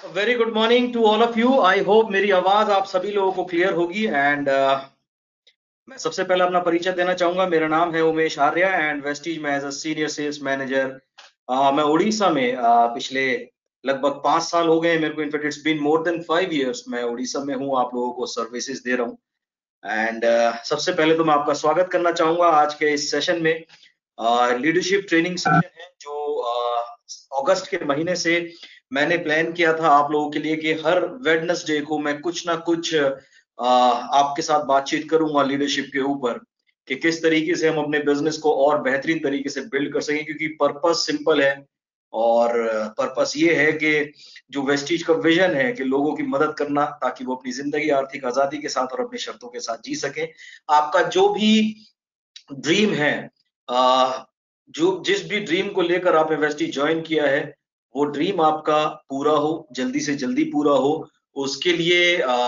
Very good morning to all of you. I hope मेरी आवाज आप सभी लोगों को क्लियर होगी। एंड मैं सबसे पहले अपना परिचय देना चाहूंगा। मेरा नाम है उमेश आर्या एंड वेस्टीज में as a senior sales manager. मैं उड़ीसा में पिछले लगभग 5 साल हो गए मेरे को। In fact it's been more than 5 years मैं उड़ीसा में हूँ, आप लोगों को सर्विसेज दे रहा हूँ। एंड सबसे पहले तो मैं आपका स्वागत करना चाहूंगा आज के इस सेशन में। लीडरशिप ट्रेनिंग सेशन है जो अगस्त के महीने से मैंने प्लान किया था आप लोगों के लिए कि हर वेडनेसडे को मैं कुछ ना कुछ आपके साथ बातचीत करूंगा लीडरशिप के ऊपर कि किस तरीके से हम अपने बिजनेस को और बेहतरीन तरीके से बिल्ड कर सकें, क्योंकि पर्पस सिंपल है। और पर्पस ये है कि जो वेस्टीज का विजन है कि लोगों की मदद करना ताकि वो अपनी जिंदगी आर्थिक आजादी के साथ और अपनी शर्तों के साथ जी सके। आपका जो भी ड्रीम है, जो जिस भी ड्रीम को लेकर आपने वेस्टीज ज्वाइन किया है, वो ड्रीम आपका पूरा हो, जल्दी से जल्दी पूरा हो। उसके लिए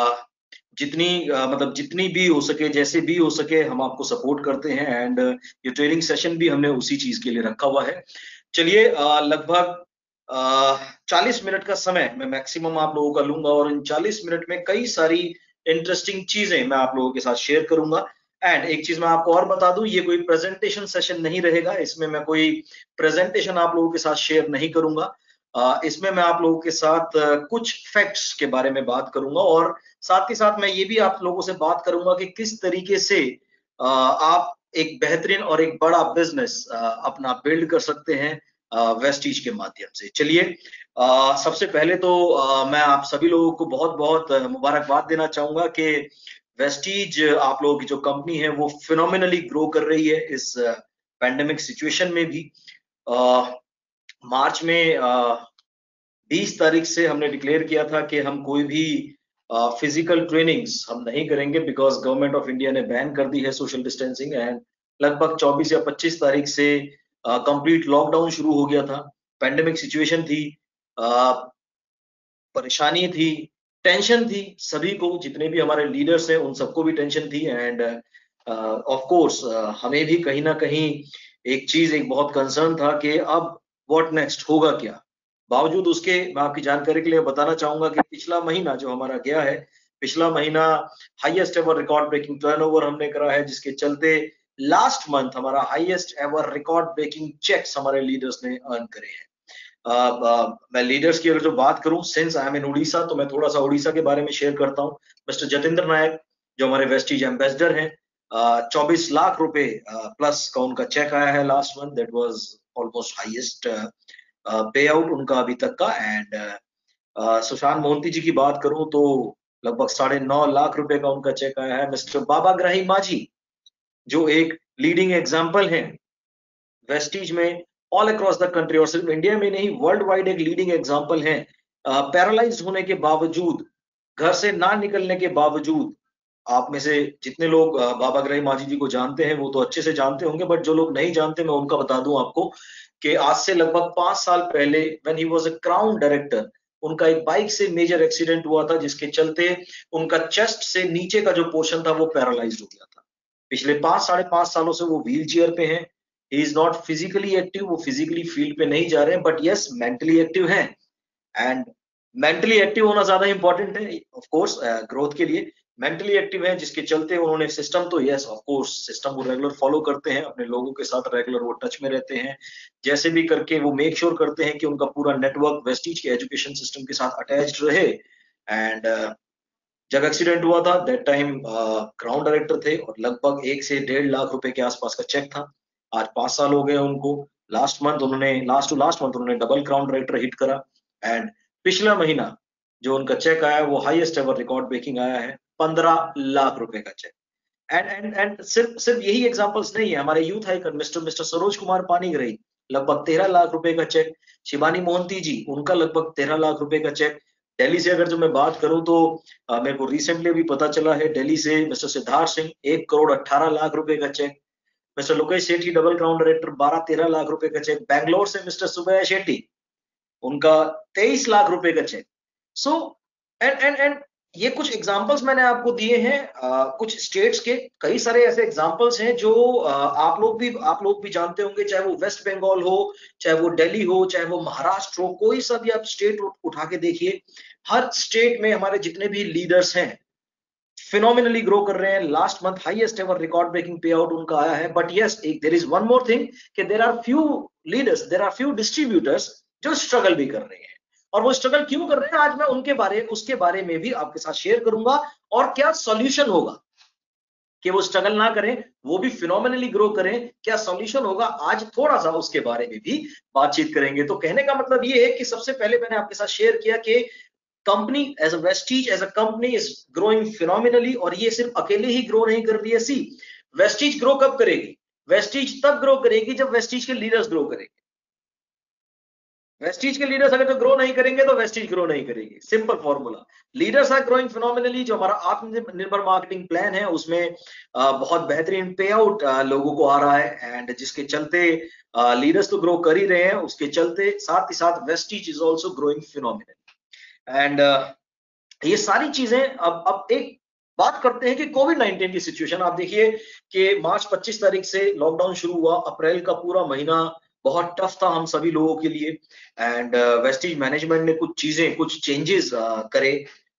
मतलब जितनी भी हो सके, जैसे भी हो सके, हम आपको सपोर्ट करते हैं। एंड ये ट्रेनिंग सेशन भी हमने उसी चीज के लिए रखा हुआ है। चलिए, लगभग 40 मिनट का समय मैं मैक्सिमम आप लोगों का लूंगा और इन 40 मिनट में कई सारी इंटरेस्टिंग चीजें मैं आप लोगों के साथ शेयर करूंगा। एंड एक चीज मैं आपको और बता दूं, ये कोई प्रेजेंटेशन सेशन नहीं रहेगा। इसमें मैं कोई प्रेजेंटेशन आप लोगों के साथ शेयर नहीं करूंगा। इसमें मैं आप लोगों के साथ कुछ फैक्ट्स के बारे में बात करूंगा और साथ ही साथ मैं ये भी आप लोगों से बात करूंगा कि किस तरीके से आप एक बेहतरीन और एक बड़ा बिजनेस अपना बिल्ड कर सकते हैं वेस्टीज के माध्यम से। चलिए, सबसे पहले तो मैं आप सभी लोगों को बहुत बहुत मुबारकबाद देना चाहूंगा कि वेस्टीज आप लोगों की जो कंपनी है वो फिनोमिनली ग्रो कर रही है इस पैंडेमिक सिचुएशन में भी। मार्च में 20 तारीख से हमने डिक्लेयर किया था कि हम कोई भी फिजिकल ट्रेनिंग्स हम नहीं करेंगे, बिकॉज गवर्नमेंट ऑफ इंडिया ने बैन कर दी है सोशल डिस्टेंसिंग। एंड लगभग 24 या 25 तारीख से कंप्लीट लॉकडाउन शुरू हो गया था। पैंडेमिक सिचुएशन थी, परेशानी थी, टेंशन थी, सभी को, जितने भी हमारे लीडर्स हैं उन सबको भी टेंशन थी। एंड ऑफ कोर्स हमें भी कहीं ना कहीं एक बहुत कंसर्न था कि अब व्हाट नेक्स्ट होगा क्या। बावजूद उसके मैं आपकी जानकारी के लिए बताना चाहूंगा कि पिछला महीना जो हमारा गया है, पिछला महीना highest ever record breaking turnover हमने करा है, जिसके चलते लास्ट मंथ हमारा highest ever record breaking cheques हमारे लीडर्स ने अर्न करे हैं। मैं लीडर्स की अगर जो बात करूं, since I am in Orissa, तो मैं थोड़ा सा उड़ीसा के बारे में शेयर करता हूं। मिस्टर जतेंद्र नायक जो हमारे वेस्टीज एम्बेसडर हैं, 24 लाख रुपए प्लस का उनका चेक आया है last month. That was almost highest pay out उनका अभी तक का। एंड सुशांत मोहंती जी की बात करूं तो लगभग 9.5 लाख रुपए का उनका चेक आया है। मिस्टर बाबा ग्राही माझी जो एक लीडिंग एग्जाम्पल है वेस्टीज में ऑल अक्रॉस द कंट्री, और सिर्फ इंडिया में नहीं वर्ल्ड वाइड एक लीडिंग एग्जाम्पल है। पैरालाइज होने के बावजूद, घर से ना निकलने के बावजूद, आप में से जितने लोग बाबा ग्राही माझी जी को जानते हैं वो तो अच्छे से जानते होंगे, बट जो लोग नहीं जानते मैं उनका बता दूं आपको कि आज से लगभग 5 साल पहले when he was a crown director, उनका एक बाइक से मेजर एक्सीडेंट हुआ था, जिसके चलते उनका चेस्ट से नीचे का जो पोर्शन था वो पैरालाइज्ड हो गया था। पिछले 5 साढ़े 5 सालों से वो व्हील चेयर पे हैं। He is not physically active, वो फिजिकली फील्ड पे नहीं जा रहे हैं, बट यस मेंटली एक्टिव हैं। एंड मेंटली एक्टिव होना ज्यादा इंपॉर्टेंट है ऑफ कोर्स ग्रोथ के लिए। मेंटली एक्टिव है, जिसके चलते उन्होंने सिस्टम, तो यस ऑफ कोर्स सिस्टम वो रेगुलर फॉलो करते हैं, अपने लोगों के साथ रेगुलर वो टच में रहते हैं। जैसे भी करके वो मेक श्योर करते हैं कि उनका पूरा नेटवर्क वेस्टीज के एजुकेशन सिस्टम के साथ अटैच्ड रहे। एंड जब एक्सीडेंट हुआ था दैट टाइम क्राउन डायरेक्टर थे और लगभग 1 से 1.5 लाख रुपए के आसपास का चेक था। आज 5 साल हो गए उनको। लास्ट मंथ उन्होंने डबल क्राउन डायरेक्टर हिट करा। एंड पिछला महीना जो उनका चेक आया वो हाईएस्ट एवर रिकॉर्ड ब्रेकिंग आया है, 15 लाख रुपए का चेक। एंड सिर्फ सिर्फ यही एग्जांपल्स नहीं है। हमारे youth icon mister Saroj Kumar Panigrahi, लगभग 13 लाख रुपए का चेक। शिवानी मोहंती जी, उनका लगभग 13 लाख रुपए का चेक। दिल्ली से अगर जो मैं बात करूं तो मेरे को रिसेंटली भी पता चला है, दिल्ली से मिस्टर सिद्धार्थ सिंह 1 करोड़ 18 लाख रुपए का cheque. Mister Lokesh Sethi double crown director 12-13 lakh रुपए का चेक। बैंगलोर से मिस्टर सुबैया शेट्टी, उनका 23 लाख रुपए का चेक। सो एंड ये कुछ एग्जांपल्स मैंने आपको दिए हैं कुछ स्टेट्स के। कई सारे ऐसे एग्जांपल्स हैं जो आप लोग भी जानते होंगे, चाहे वो वेस्ट बंगाल हो, चाहे वो दिल्ली हो, चाहे वो महाराष्ट्र हो, कोई सा भी आप स्टेट उठा के देखिए, हर स्टेट में हमारे जितने भी लीडर्स हैं फिनोमिनली ग्रो कर रहे हैं। Last month highest ever record breaking pay out उनका आया है। But yes, there is one more thing कि there are few leaders, there are few distributors जो स्ट्रगल भी कर रहे हैं। और वो स्ट्रगल क्यों कर रहे हैं, आज मैं उसके बारे में भी आपके साथ शेयर करूंगा, और क्या सॉल्यूशन होगा कि वो स्ट्रगल ना करें, वो भी फिनोमिनली ग्रो करें, क्या सॉल्यूशन होगा, आज थोड़ा सा उसके बारे में भी बातचीत करेंगे। तो कहने का मतलब ये है कि सबसे पहले मैंने आपके साथ शेयर किया कि company as a Vestige as a company is growing phenomenally, और ये सिर्फ अकेले ही ग्रो नहीं कर रही है। सी, वेस्टीज ग्रो कब करेगी? वेस्टीज तब ग्रो करेगी जब वेस्टीज के लीडर्स ग्रो करेंगे। वेस्टीज के लीडर्स अगर जो ग्रो नहीं करेंगे तो वेस्टीज ग्रो नहीं करेगी। Simple formula. Leaders are growing phenomenally. जो हमारा आत्मनिर्भर मार्केटिंग प्लान है उसमें बहुत बेहतरीन पे आउट लोगों को आ रहा है, एंड जिसके चलते लीडर्स तो ग्रो कर ही रहे हैं, उसके चलते साथ ही साथ Vestige is also growing phenomenally. And ये सारी चीजें अब एक बात करते हैं कि कोविड-19 की सिचुएशन। आप देखिए कि मार्च 25 तारीख से लॉकडाउन शुरू हुआ, अप्रैल का पूरा महीना बहुत टफ था हम सभी लोगों के लिए, एंड वेस्टीज मैनेजमेंट ने कुछ चीजें, कुछ चेंजेस करे,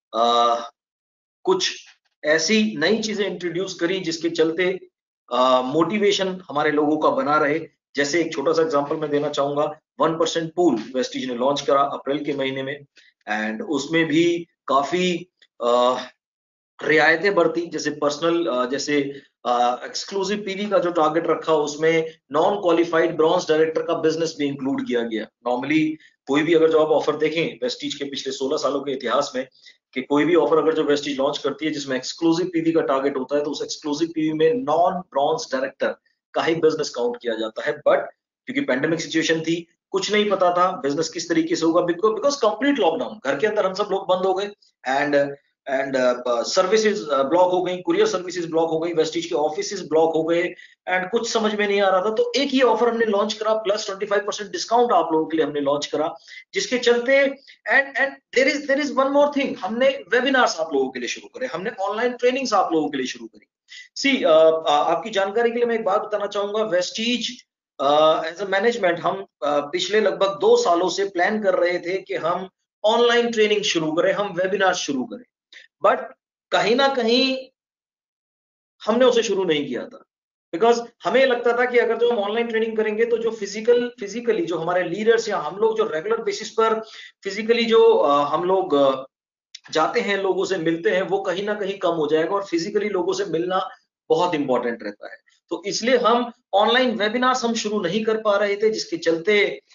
कुछ ऐसी नई चीजें इंट्रोड्यूस करी जिसके चलते मोटिवेशन हमारे लोगों का बना रहे। जैसे एक छोटा सा एग्जांपल मैं देना चाहूंगा, 1% पूल वेस्टीज ने लॉन्च करा अप्रैल के महीने में, एंड उसमें भी काफी रियायतें बरती। जैसे पर्सनल, जैसे एक्सक्लूसिव पीवी का जो टारगेट रखा उसमें नॉन क्वालिफाइड ब्रॉन्ज डायरेक्टर का बिजनेस भी इंक्लूड किया गया। नॉर्मली कोई भी अगर जो आप ऑफर देखें वेस्टीज के पिछले 16 सालों के इतिहास में, कि कोई भी ऑफर अगर जो वेस्टीज लॉन्च करती है जिसमें एक्सक्लूसिव पीवी का टारगेट होता है, तो उस एक्सक्लूसिव पीवी में नॉन ब्रॉन्ज डायरेक्टर का ही बिजनेस काउंट किया जाता है। बट क्योंकि पेंडेमिक सिचुएशन थी, कुछ नहीं पता था बिजनेस किस तरीके से होगा, बिकॉज कंप्लीट लॉकडाउन, घर के अंदर हम सब लोग बंद हो गए, एंड सर्विसेज ब्लॉक हो गई, कुरियर सर्विसेज ब्लॉक हो गई, वेस्टीज के ऑफिसेज ब्लॉक हो गए, एंड कुछ समझ में नहीं आ रहा था। तो एक ही ऑफर हमने लॉन्च करा, प्लस 25% डिस्काउंट आप लोगों के लिए हमने लॉन्च करा, जिसके चलते and there is one more thing, हमने वेबिनार्स आप लोगों के लिए शुरू करे, हमने ऑनलाइन ट्रेनिंग्स आप लोगों के लिए शुरू करी। सी, आपकी जानकारी के लिए मैं एक बात बताना चाहूंगा, वेस्टीज एज अ मैनेजमेंट हम पिछले लगभग 2 सालों से प्लान कर रहे थे कि हम ऑनलाइन ट्रेनिंग शुरू करें, हम वेबिनार शुरू करें, बट कहीं ना कहीं हमने उसे शुरू नहीं किया था, बिकॉज हमें लगता था कि अगर जो हम ऑनलाइन ट्रेनिंग करेंगे तो जो फिजिकली जो हमारे लीडर्स या हम लोग जो रेगुलर बेसिस पर फिजिकली जो हम लोग जाते हैं, लोगों से मिलते हैं, वो कहीं ना कहीं कम हो जाएगा, और फिजिकली लोगों से मिलना बहुत इंपॉर्टेंट रहता है। तो इसलिए हम ऑनलाइन वेबिनार्स हम शुरू नहीं कर पा रहे थे, जिसके चलते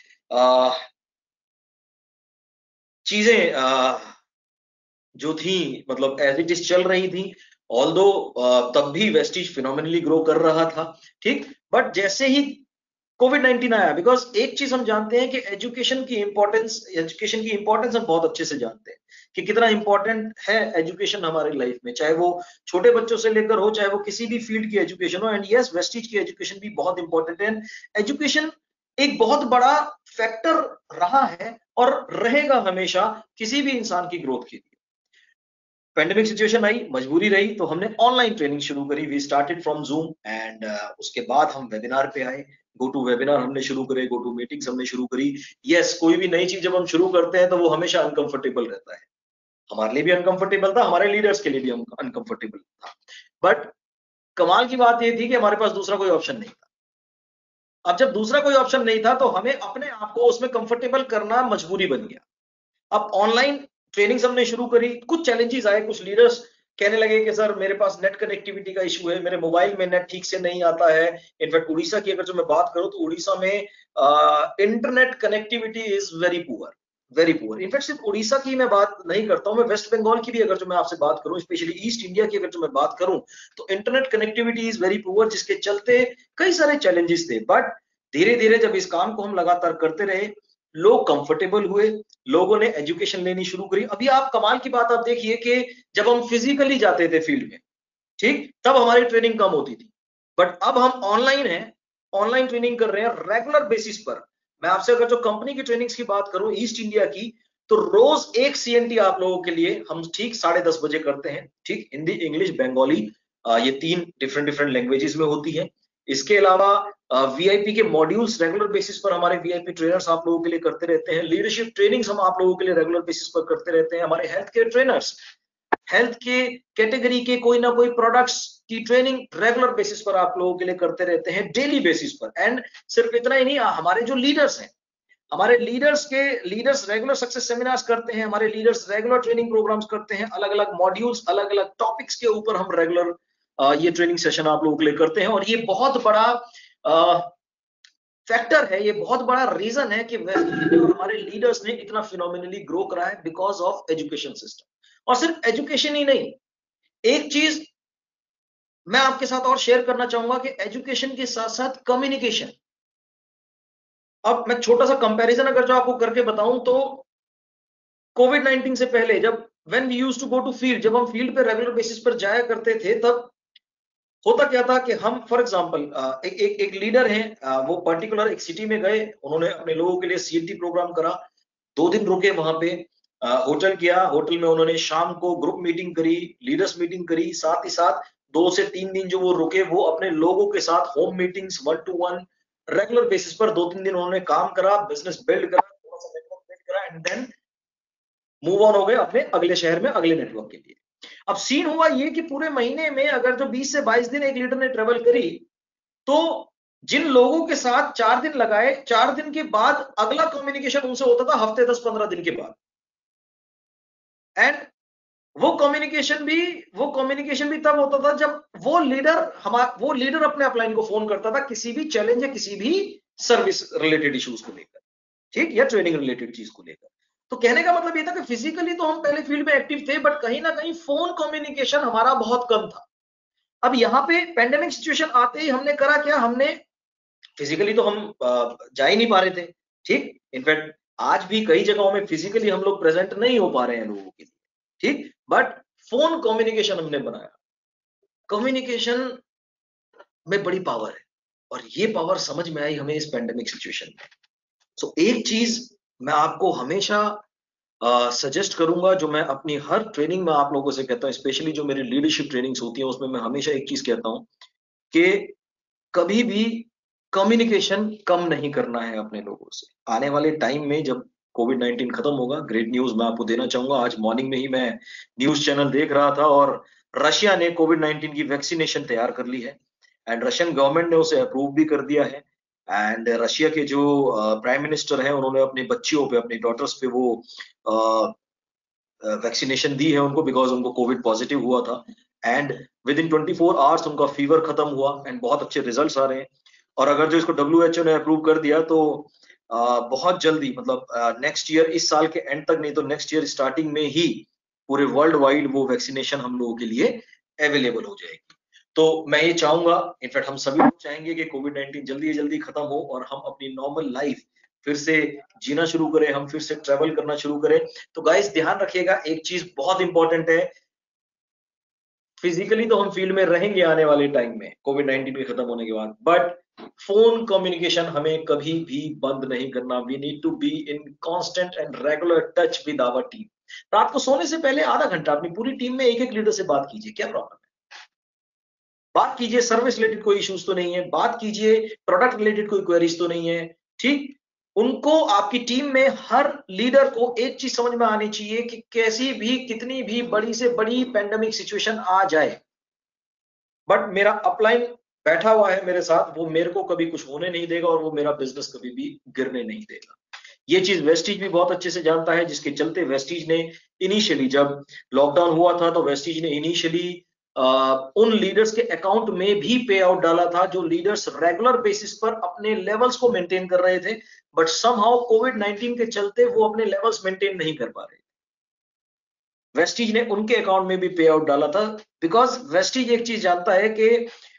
चीजें जो थी मतलब एज इट इज चल रही थी। ऑल्दो तब भी वेस्टीज फिनोमिनली ग्रो कर रहा था, ठीक। बट जैसे ही कोविड-19 आया, बिकॉज एक चीज हम जानते हैं कि एजुकेशन की इंपॉर्टेंस हम बहुत अच्छे से जानते हैं कि कितना इंपॉर्टेंट है एजुकेशन हमारी लाइफ में, चाहे वो छोटे बच्चों से लेकर हो, चाहे वो किसी भी फील्ड की एजुकेशन हो। एंड यस, वेस्टीज की एजुकेशन भी बहुत इंपॉर्टेंट है। एजुकेशन एक बहुत बड़ा फैक्टर रहा है और रहेगा हमेशा किसी भी इंसान की ग्रोथ के लिए। पेंडेमिक सिचुएशन आई, मजबूरी रही, तो हमने ऑनलाइन ट्रेनिंग शुरू करी। We started from Zoom, and उसके बाद हम वेबिनार पे आए, गो टू वेबिनार हमने शुरू करे, गो टू मीटिंग्स हमने शुरू करी। यस, कोई भी नई चीज जब हम शुरू करते हैं तो वो हमेशा अनकंफर्टेबल रहता है, हमारे लिए भी अनकंफर्टेबल था, हमारे लीडर्स के लिए भी अनकंफर्टेबल था। बट कमाल की बात ये थी कि हमारे पास दूसरा कोई ऑप्शन नहीं था। अब जब दूसरा कोई ऑप्शन नहीं था तो हमें अपने आप को उसमें कंफर्टेबल करना मजबूरी बन गया। अब ऑनलाइन ट्रेनिंग हमने शुरू करी, कुछ चैलेंजेस आए, कुछ लीडर्स कहने लगे कि सर मेरे पास नेट कनेक्टिविटी का इशू है, मेरे मोबाइल में नेट ठीक से नहीं आता है। इनफैक्ट उड़ीसा की अगर जो मैं बात करूं तो उड़ीसा में internet connectivity is very poor, very poor. In fact सिर्फ उड़ीसा की मैं बात नहीं करता हूं, मैं वेस्ट बंगाल की भी अगर जो मैं आपसे बात करूं, स्पेशली ईस्ट इंडिया की अगर जो मैं बात करूं, तो internet connectivity is very poor, जिसके चलते कई सारे चैलेंजेस थे। बट धीरे धीरे जब इस काम को हम लगातार करते रहे, लोग कंफर्टेबल हुए, लोगों ने एजुकेशन लेनी शुरू करी। अभी आप कमाल की बात आप देखिए कि जब हम फिजिकली जाते थे फील्ड में, ठीक, तब हमारी ट्रेनिंग कम होती थी, बट अब हम ऑनलाइन हैं, ऑनलाइन ट्रेनिंग कर रहे हैं रेगुलर बेसिस पर। मैं आपसे अगर जो कंपनी की ट्रेनिंग्स की बात करूं ईस्ट इंडिया की, तो रोज एक सीएनटी आप लोगों के लिए हम ठीक 10:30 बजे करते हैं, ठीक, हिंदी, इंग्लिश, बंगाली, ये 3 डिफरेंट लैंग्वेजेस में होती है। इसके अलावा वीआईपी के मॉड्यूल्स रेगुलर बेसिस पर हमारे वीआईपी ट्रेनर्स आप लोगों के लिए करते रहते हैं। लीडरशिप ट्रेनिंग्स हम आप लोगों के लिए रेगुलर बेसिस पर करते रहते हैं। हमारे हेल्थ केयर ट्रेनर्स हेल्थ के कैटेगरी के कोई ना कोई प्रोडक्ट्स की ट्रेनिंग रेगुलर बेसिस पर आप लोगों के लिए करते रहते हैं, डेली बेसिस पर। एंड सिर्फ इतना ही नहीं, हमारे जो लीडर्स हैं, हमारे लीडर्स रेगुलर सक्सेस सेमिनार्स करते हैं, हमारे लीडर्स रेगुलर ट्रेनिंग प्रोग्राम्स करते हैं, अलग अलग मॉड्यूल्स, अलग अलग टॉपिक्स के ऊपर हम रेगुलर ये ट्रेनिंग सेशन आप लोगों के लिए करते हैं। और ये बहुत बड़ा फैक्टर है, ये बहुत बड़ा रीजन है कि हमारे लीडर्स ने इतना फिनोमिनली ग्रो करा है बिकॉज ऑफ एजुकेशन सिस्टम। और सिर्फ एजुकेशन ही नहीं, एक चीज मैं आपके साथ और शेयर करना चाहूंगा कि एजुकेशन के साथ साथ कम्युनिकेशन। अब मैं छोटा सा कंपैरिजन अगर जो आपको करके बताऊं तो कोविड-19 से पहले जब when we used to go to field, जब हम फील्ड पे रेगुलर बेसिस पर जाया करते थे, तब होता क्या था कि हम फॉर एग्जांपल एक लीडर है, वो पर्टिकुलर एक सिटी में गए, उन्होंने अपने लोगों के लिए सीएलटी प्रोग्राम करा, 2 दिन रुके वहां पे, होटल किया, होटल में उन्होंने शाम को ग्रुप मीटिंग करी, लीडर्स मीटिंग करी, साथ ही साथ 2 से 3 दिन जो वो रुके वो अपने लोगों के साथ home meetings 1 to 1 regular basis पर 2-3 दिन उन्होंने काम करा, बिजनेस बिल्ड करा, थोड़ा सा नेटवर्क बिल्ड करा एंड देन मूव ऑन हो गए अपने अगले शहर में अगले नेटवर्क के लिए। अब सीन हुआ ये कि पूरे महीने में अगर जो 20 से 22 दिन एक लीडर ने ट्रेवल करी, तो जिन लोगों के साथ 4 दिन लगाए, 4 दिन के बाद अगला कम्युनिकेशन उनसे होता था हफ्ते 10-15 दिन के बाद। एंड वो कम्युनिकेशन भी तब होता था जब वो लीडर अपने अपलाइन को फोन करता था किसी भी चैलेंज या किसी भी सर्विस रिलेटेड इश्यूज को लेकर, ठीक, या ट्रेनिंग रिलेटेड चीज को लेकर। तो कहने का मतलब ये था कि फिजिकली तो हम पहले फील्ड में एक्टिव थे, बट कहीं ना कहीं फोन कम्युनिकेशन हमारा बहुत कम था। अब यहाँ पे पेंडेमिक सिचुएशन आते ही हमने करा क्या, हमने फिजिकली तो हम जा ही नहीं पा रहे थे, ठीक, इनफैक्ट आज भी कई जगहों में फिजिकली हम लोग प्रेजेंट नहीं हो पा रहे हैं लोगों के लिए, ठीक, बट फोन कम्युनिकेशन हमने बनाया। कम्युनिकेशन में बड़ी पावर है और ये पावर समझ में आई हमें इस पेंडेमिक सिचुएशन में। सो एक चीज मैं आपको हमेशा सजेस्ट करूंगा, जो मैं अपनी हर ट्रेनिंग में आप लोगों से कहता हूं, स्पेशली जो मेरी लीडरशिप ट्रेनिंग्स होती हैं उसमें मैं हमेशा एक चीज कहता हूं कि कभी भी कम्युनिकेशन कम नहीं करना है अपने लोगों से। आने वाले टाइम में जब कोविड-19 खत्म होगा, ग्रेट न्यूज मैं आपको देना चाहूंगा, आज मॉर्निंग में ही मैं न्यूज चैनल देख रहा था और रशिया ने कोविड-19 की वैक्सीनेशन तैयार कर ली है एंड रशियन गवर्नमेंट ने उसे अप्रूव भी कर दिया है। एंड रशिया के जो प्राइम मिनिस्टर हैं उन्होंने अपनी बच्चियों पे, अपनी डॉटर्स पे वो वैक्सीनेशन दी है उनको, बिकॉज उनको कोविड पॉजिटिव हुआ था एंड विद इन 24 आवर्स उनका फीवर खत्म हुआ एंड बहुत अच्छे रिजल्ट्स आ रहे हैं। और अगर जो इसको WHO ने अप्रूव कर दिया तो बहुत जल्दी, मतलब नेक्स्ट ईयर, इस साल के एंड तक नहीं तो नेक्स्ट ईयर स्टार्टिंग में ही पूरे वर्ल्ड वाइड वो वैक्सीनेशन हम लोगों के लिए अवेलेबल हो जाएगी। तो मैं ये चाहूंगा, इनफैक्ट हम सभी लोग चाहेंगे कि कोविड-19 जल्दी जल्दी खत्म हो और हम अपनी नॉर्मल लाइफ फिर से जीना शुरू करें, हम फिर से ट्रेवल करना शुरू करें। तो गाइस ध्यान रखिएगा, एक चीज बहुत इंपॉर्टेंट है, फिजिकली तो हम फील्ड में रहेंगे आने वाले टाइम में कोविड-19 के खत्म होने के बाद, बट फोन कम्युनिकेशन हमें कभी भी बंद नहीं करना। We need to be in constant and regular touch with our team. रात को सोने से पहले आधा घंटा अपनी पूरी टीम में एक एक लीडर से बात कीजिए, क्या प्रॉब्लम है, बात कीजिए, सर्विस रिलेटेड कोई इश्यूज तो नहीं है, बात कीजिए, प्रोडक्ट रिलेटेड कोई क्वेरीज तो नहीं है, ठीक। उनको, आपकी टीम में हर लीडर को एक चीज समझ में आनी चाहिए कि कैसी भी, कितनी भी बड़ी से बड़ी पेंडेमिक सिचुएशन आ जाए, बट मेरा अपलाइन बैठा हुआ है मेरे साथ, वो मेरे को कभी कुछ होने नहीं देगा और वो मेरा बिजनेस कभी भी गिरने नहीं देगा। ये चीज वेस्टीज भी बहुत अच्छे से जानता है, जिसके चलते वेस्टीज ने इनिशियली, जब लॉकडाउन हुआ था तो वेस्टीज ने इनिशियली उन लीडर्स के अकाउंट में भी पे आउट डाला था जो लीडर्स रेगुलर बेसिस पर अपने लेवल्स को मेंटेन कर रहे थे, बट समहाउ कोविड-19 के चलते वो अपने लेवल्स मेंटेन नहीं कर पा रहे। वेस्टीज ने उनके अकाउंट में भी पे आउट डाला था, बिकॉज वेस्टीज एक चीज जानता है कि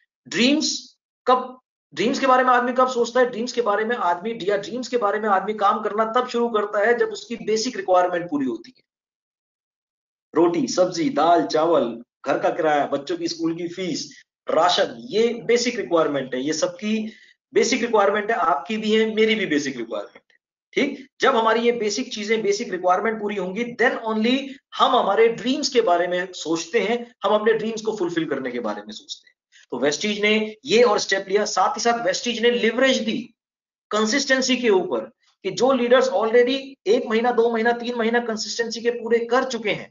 ड्रीम्स के बारे में आदमी कब सोचता है, ड्रीम्स के बारे में आदमी काम करना तब शुरू करता है जब उसकी बेसिक रिक्वायरमेंट पूरी होती है। रोटी, सब्जी, दाल, चावल, घर का किराया, बच्चों की स्कूल की फीस, राशन, ये बेसिक रिक्वायरमेंट है, ये सबकी बेसिक रिक्वायरमेंट है, आपकी भी है, मेरी भी बेसिक रिक्वायरमेंट है, ठीक। जब हमारी ये बेसिक चीजें, बेसिक रिक्वायरमेंट पूरी होंगी, देन ओनली हम हमारे ड्रीम्स के बारे में सोचते हैं, हम अपने ड्रीम्स को फुलफिल करने के बारे में सोचते हैं। तो वेस्टीज ने ये और स्टेप लिया, साथ ही साथ वेस्टीज ने लिवरेज दी कंसिस्टेंसी के ऊपर कि जो लीडर्स ऑलरेडी 1 महीना 2 महीना 3 महीना कंसिस्टेंसी के पूरे कर चुके हैं,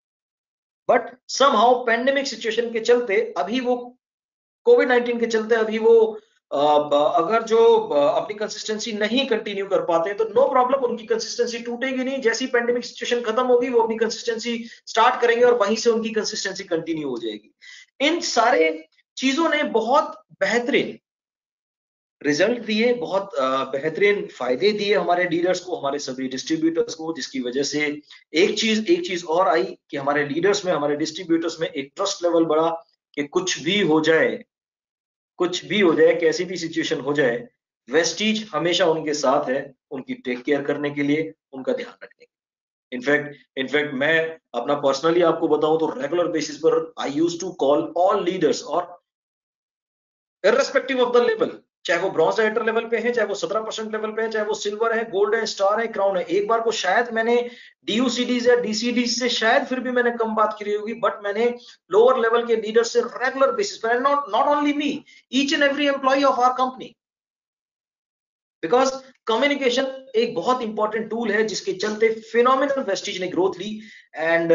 बट समहाउ पेंडेमिक सिचुएशन के चलते अभी वो कोविड-19 के चलते अभी वो अगर जो अपनी कंसिस्टेंसी नहीं कंटिन्यू कर पाते हैं तो नो प्रॉब्लम, उनकी कंसिस्टेंसी टूटेगी नहीं। जैसी पेंडेमिक सिचुएशन खत्म होगी वो अपनी कंसिस्टेंसी स्टार्ट करेंगे और वहीं से उनकी कंसिस्टेंसी कंटिन्यू हो जाएगी। इन सारे चीजों ने बहुत बेहतरीन रिजल्ट दिए, बहुत बेहतरीन फायदे दिए हमारे डीलर्स को, हमारे सभी डिस्ट्रीब्यूटर्स को, जिसकी वजह से एक चीज और आई कि हमारे लीडर्स में, हमारे डिस्ट्रीब्यूटर्स में एक ट्रस्ट लेवल बढ़ा कि कुछ भी हो जाए, कैसी भी सिचुएशन हो जाए, वेस्टीज हमेशा उनके साथ है, उनकी टेक केयर करने के लिए, उनका ध्यान रखने के लिए। इनफैक्ट मैं अपना पर्सनली आपको बताऊं तो रेगुलर बेसिस पर I use to call all leaders, और इर्रेस्पेक्टिव ऑफ द लेवल, चाहे वो ब्रॉन्ज डायरेक्टर लेवल पे है, चाहे वो 17% लेवल पे है, चाहे वो सिल्वर है, गोल्ड है, स्टार है, क्राउन है। एक बार को शायद मैंने डीयूसीडीज या डीसीडीज से शायद फिर भी मैंने कम बात की होगी, बट मैंने लोअर लेवल के लीडर से रेगुलर बेसिस पर, not only me, each and every employee of our company, because communication एक बहुत इंपॉर्टेंट टूल है जिसके चलते फिनोमिनल वेस्टीज ने ग्रोथ ली। एंड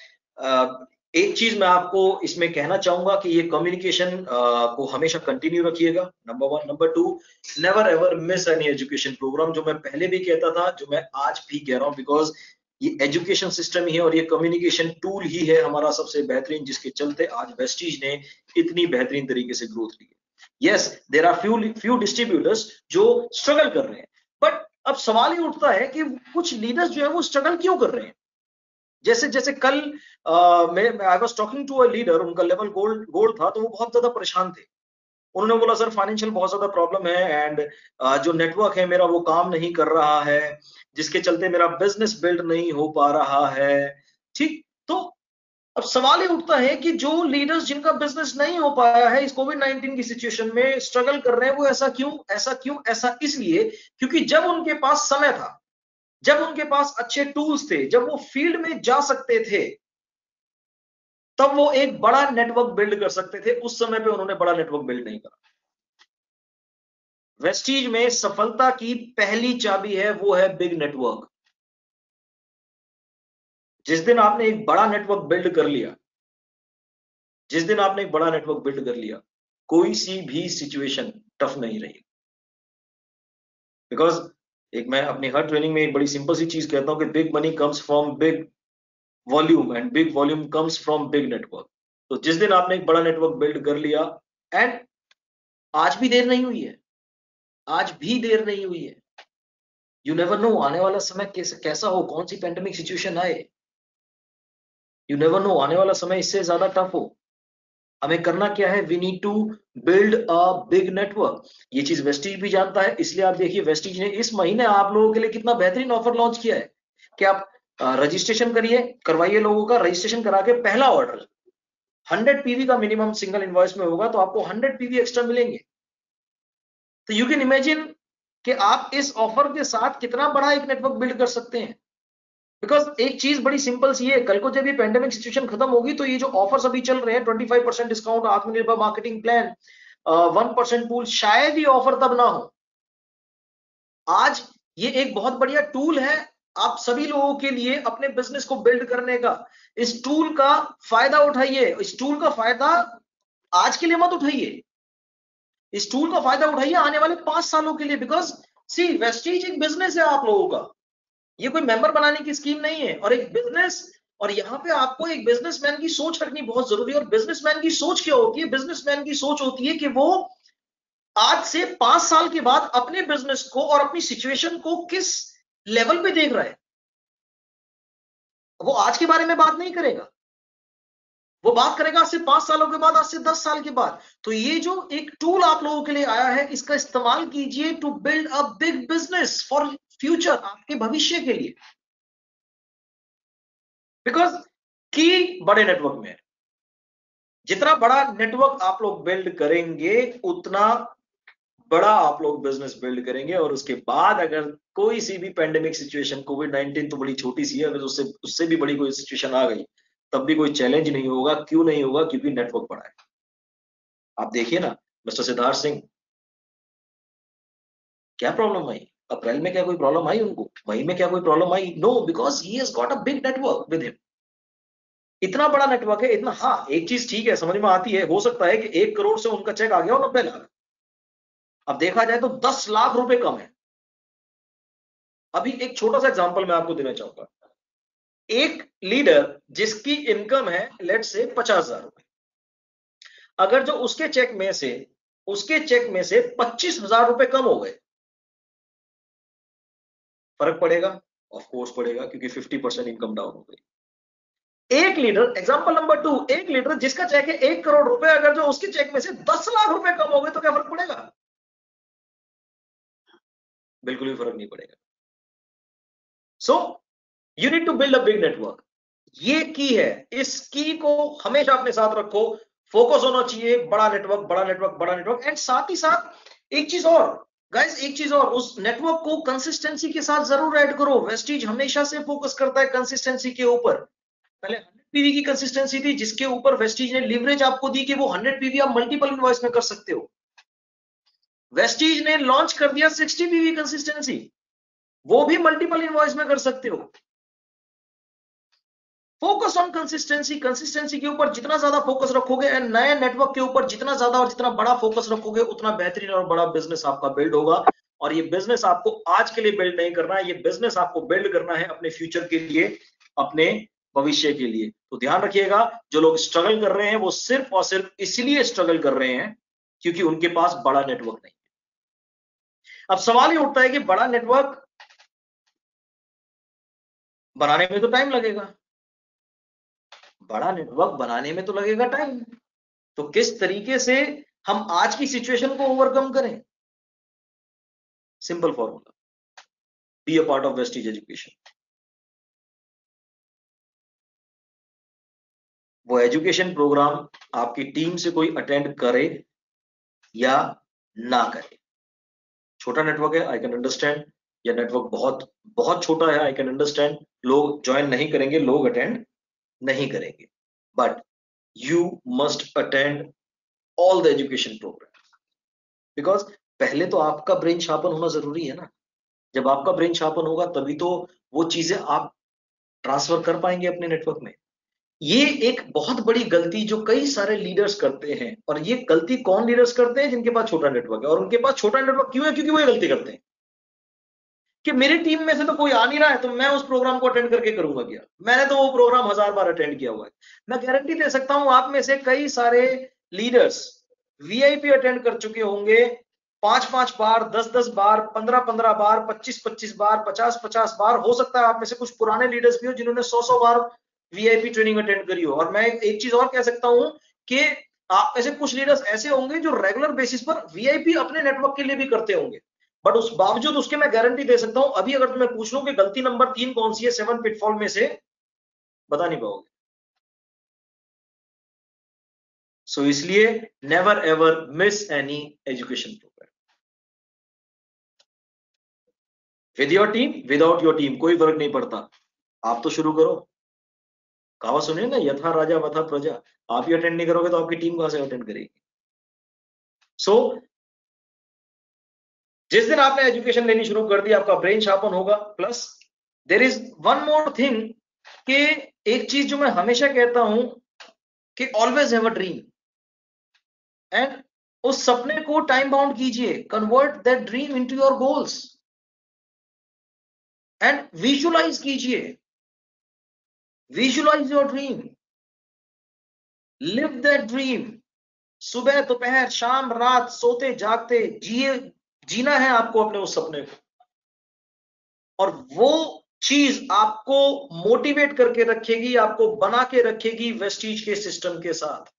एक चीज मैं आपको इसमें कहना चाहूंगा कि ये कम्युनिकेशन को हमेशा कंटिन्यू रखिएगा, number 1। Number 2, never ever miss any education program, जो मैं पहले भी कहता था, जो मैं आज भी कह रहा हूं, बिकॉज ये एजुकेशन सिस्टम ही है और ये कम्युनिकेशन टूल ही है हमारा सबसे बेहतरीन, जिसके चलते आज वेस्टीज ने इतनी बेहतरीन तरीके से ग्रोथ ली है। Yes, there are few distributors जो स्ट्रगल कर रहे हैं, बट अब सवाल ही उठता है कि कुछ लीडर्स जो है वो स्ट्रगल क्यों कर रहे हैं। जैसे कल I was talking to a leader, उनका लेवल गोल्ड था, तो वो बहुत ज्यादा परेशान थे। उन्होंने बोला सर फाइनेंशियल बहुत ज्यादा प्रॉब्लम है, एंड जो नेटवर्क है मेरा वो काम नहीं कर रहा है, जिसके चलते मेरा बिजनेस बिल्ड नहीं हो पा रहा है। ठीक, तो अब सवाल ही उठता है कि जो लीडर्स जिनका बिजनेस नहीं हो पाया है इस कोविड-19 की सिचुएशन में स्ट्रगल कर रहे हैं, वो ऐसा इसलिए क्योंकि जब उनके पास समय था, जब उनके पास अच्छे टूल्स थे, जब वो फील्ड में जा सकते थे, तब वो एक बड़ा नेटवर्क बिल्ड कर सकते थे। उस समय पे उन्होंने बड़ा नेटवर्क बिल्ड नहीं करा। वेस्टीज में सफलता की पहली चाबी है, वो है बिग नेटवर्क। जिस दिन आपने एक बड़ा नेटवर्क बिल्ड कर लिया, कोई सी भी सिचुएशन टफ नहीं रही। बिकॉज एक मैं अपनी हर ट्रेनिंग में एक बड़ी सिंपल सी चीज कहता हूं कि big money comes from big volume and big volume comes from big network. तो जिस दिन आपने एक बड़ा नेटवर्क बिल्ड कर लिया, एंड आज भी देर नहीं हुई है, यू नेवर नो आने वाला समय कैसा हो, कौन सी पेंडेमिक सिचुएशन आए, यू नेवर नो आने वाला समय इससे ज्यादा टफ हो। हमें करना क्या है, we need to build a big network. ये चीज वेस्टीज भी जानता है, इसलिए आप देखिए वेस्टीज ने इस महीने आप लोगों के लिए कितना बेहतरीन ऑफर लॉन्च किया है कि आप रजिस्ट्रेशन करवाइए लोगों का, रजिस्ट्रेशन करा के पहला ऑर्डर 100 पीवी का मिनिमम सिंगल इनवॉइस में होगा तो आपको 100 पीवी एक्स्ट्रा मिलेंगे। तो यू कैन इमेजिन कि आप इस ऑफर के साथ कितना बड़ा एक नेटवर्क बिल्ड कर सकते हैं। बिकॉज एक चीज बड़ी सिंपल सी है, कल को जब ये पेंडेमिक सिचुएशन खत्म होगी तो ये जो ऑफर्स अभी चल रहे हैं 25% डिस्काउंट, आत्मनिर्भर मार्केटिंग प्लान, 1% पूल, शायद ये ऑफर तब ना हो। आज ये एक बहुत बढ़िया टूल है आप सभी लोगों के लिए अपने बिजनेस को बिल्ड करने का। इस टूल का फायदा उठाइए, इस टूल का फायदा आज के लिए मत उठाइए, इस टूल का फायदा उठाइए आने वाले 5 सालों के लिए। बिकॉज सी वेस्टीज एक बिजनेस है आप लोगों का, ये कोई मेंबर बनाने की स्कीम नहीं है। और एक बिजनेस, और यहाँ पे आपको एक बिजनेसमैन की सोच रखनी बहुत जरूरी है। और बिजनेसमैन की सोच क्या होती है, बिजनेसमैन की सोच होती है कि वो आज से 5 साल के बाद अपने बिजनेस को और अपनी सिचुएशन को किस लेवल पे देख रहा है। वो आज के बारे में बात नहीं करेगा, वो बात करेगा आज से 5 सालों के बाद, आज से 10 साल के बाद। तो ये जो एक टूल आप लोगों के लिए आया है, इसका इस्तेमाल कीजिए to build a big business for future, आपके भविष्य के लिए। बिकॉज की बड़े नेटवर्क में है, जितना बड़ा नेटवर्क आप लोग बिल्ड करेंगे उतना बड़ा आप लोग बिजनेस बिल्ड करेंगे। और उसके बाद अगर कोई सी भी पेंडेमिक सिचुएशन, कोविड-19 तो बड़ी छोटी सी है, अगर उससे भी बड़ी कोई सिचुएशन आ गई तब भी कोई चैलेंज नहीं होगा। क्यों नहीं होगा? क्योंकि नेटवर्क बड़ा है। आप देखिए ना मिस्टर सिद्धार्थ सिंह, क्या प्रॉब्लम आई? अप्रैल में क्या कोई प्रॉब्लम आई उनको? मई में क्या कोई प्रॉब्लम आई? No, because he has got a big network with him. इतना बड़ा नेटवर्क है, इतना। हाँ, एक चीज ठीक है, समझ में आती है, हो सकता है कि 1 करोड़ से उनका चेक आ गया हो 90 लाख। अब देखा जाए तो 10 लाख रुपए कम है। अभी एक छोटा सा एग्जांपल मैं आपको देना चाहूंगा। एक लीडर जिसकी इनकम है लेट से 50,000 रुपए, अगर जो उसके चेक में से 25,000 रुपए कम हो गए, फर्क पड़ेगा? ऑफ कोर्स पड़ेगा, क्योंकि 50% इनकम डाउन हो गई। एक लीडर, एग्जांपल नंबर 2, एक लीडर जिसका चेक है 1 करोड़ रुपए, अगर जो उसके चेक में से 10 लाख रुपए कम हो गए तो क्या फर्क पड़ेगा? बिल्कुल भी फर्क नहीं पड़ेगा। So you need to build a big network. ये की है, इस की को हमेशा अपने साथ रखो। फोकस होना चाहिए बड़ा नेटवर्क, बड़ा नेटवर्क, बड़ा नेटवर्क। एंड साथ ही साथ एक चीज और गाइस, एक चीज और, उस नेटवर्क को कंसिस्टेंसी के साथ जरूर ऐड करो। वेस्टीज हमेशा से फोकस करता है कंसिस्टेंसी के ऊपर। पहले 100 पीवी की कंसिस्टेंसी थी, जिसके ऊपर वेस्टीज ने लिवरेज आपको दी कि वो 100 पीवी आप मल्टीपल इनवॉइस में कर सकते हो। वेस्टीज ने लॉन्च कर दिया 60 पीवी कंसिस्टेंसी, वो भी मल्टीपल इनवॉइस में कर सकते हो। Focus on consistency. कंसिस्टेंसी के ऊपर जितना ज्यादा फोकस रखोगे एंड नए नेटवर्क के ऊपर जितना ज्यादा और जितना बड़ा फोकस रखोगे, उतना बेहतरीन और बड़ा बिजनेस आपका बिल्ड होगा। और ये बिजनेस आपको आज के लिए बिल्ड नहीं करना है, ये बिजनेस आपको बिल्ड करना है अपने फ्यूचर के लिए, अपने भविष्य के लिए। तो ध्यान रखिएगा, जो लोग स्ट्रगल कर रहे हैं वो सिर्फ और सिर्फ इसलिए स्ट्रगल कर रहे हैं क्योंकि उनके पास बड़ा नेटवर्क नहीं। अब सवाल ये उठता है कि बड़ा नेटवर्क बनाने में तो टाइम लगेगा, बड़ा नेटवर्क बनाने में तो लगेगा टाइम, तो किस तरीके से हम आज की सिचुएशन को ओवरकम करें? Simple formula, be a part of Vestige education. वो एजुकेशन प्रोग्राम आपकी टीम से कोई अटेंड करे या ना करे। छोटा नेटवर्क है, आई कैन अंडरस्टैंड, या नेटवर्क बहुत बहुत छोटा है, आई कैन अंडरस्टैंड, लोग ज्वाइन नहीं करेंगे, लोग अटेंड नहीं करेंगे, but you must attend all the education program. Because पहले तो आपका ब्रेन शार्पन होना जरूरी है ना। जब आपका ब्रेन शार्पन होगा तभी तो वो चीजें आप ट्रांसफर कर पाएंगे अपने नेटवर्क में। ये एक बहुत बड़ी गलती जो कई सारे लीडर्स करते हैं, और ये गलती कौन लीडर्स करते हैं? जिनके पास छोटा नेटवर्क है। और उनके पास छोटा नेटवर्क क्यों है? क्योंकि वो ये गलती करते हैं कि मेरी टीम में से तो कोई आ नहीं रहा है, तो मैं उस प्रोग्राम को अटेंड करके करूंगा क्या? मैंने तो वो प्रोग्राम 1000 बार अटेंड किया हुआ है। मैं गारंटी दे सकता हूं आप में से कई सारे लीडर्स वीआईपी अटेंड कर चुके होंगे 5-5 बार, 10-10 बार, 15-15 बार, 25-25 बार, 50-50 बार। हो सकता है आप में से कुछ पुराने लीडर्स भी हो जिन्होंने 100-100 बार वीआईपी ट्रेनिंग अटेंड करी हो। और मैं एक चीज और कह सकता हूं कि आप में से कुछ लीडर्स ऐसे होंगे जो रेगुलर बेसिस पर वीआईपी अपने नेटवर्क के लिए भी करते होंगे। बट उस बावजूद उसके मैं गारंटी दे सकता हूं, अभी अगर तुम्हें पूछ लूं कि गलती नंबर 3 कौन सी है 7 पिटफॉल में से, बता नहीं पाओगे। सो इसलिए never ever miss any education program with your team, without your team, कोई फर्क नहीं पड़ता। आप तो शुरू करो। कहावत सुनिए ना, यथा राजा वथा प्रजा। आप ही अटेंड नहीं करोगे तो आपकी टीम कहां से अटेंड करेगी? सो जिस दिन आपने एजुकेशन लेनी शुरू कर दी, आपका ब्रेन शार्पन होगा। Plus there is one more thing, कि एक चीज जो मैं हमेशा कहता हूं कि always have a dream, and उस सपने को टाइम बाउंड कीजिए। Convert that dream into your goals and visualise कीजिए। Visualise your dream, live that dream. सुबह दोपहर शाम रात, सोते जागते जीना है आपको अपने उस सपने को। और वो चीज आपको मोटिवेट करके रखेगी, आपको बना के रखेगी वेस्टीज के सिस्टम के साथ।